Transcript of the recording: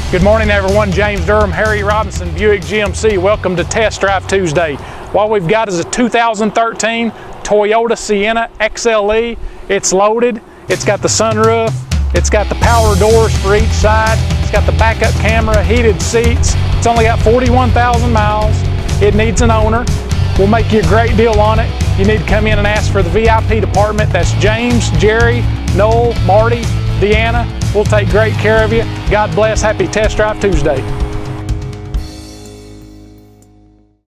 Good morning everyone, James Durham, Harry Robinson Buick GMC. Welcome to Test Drive Tuesday. What we've got is a 2013 Toyota Sienna XLE. It's loaded, it's got the sunroof, it's got the power doors for each side, it's got the backup camera, heated seats. It's only got 41,000 miles. It needs an owner. We'll make you a great deal on it. You need to come in and ask for the VIP department. That's James, Jerry, Noel, Marty, Deanna. We'll take great care of you. God bless. Happy Test Drive Tuesday.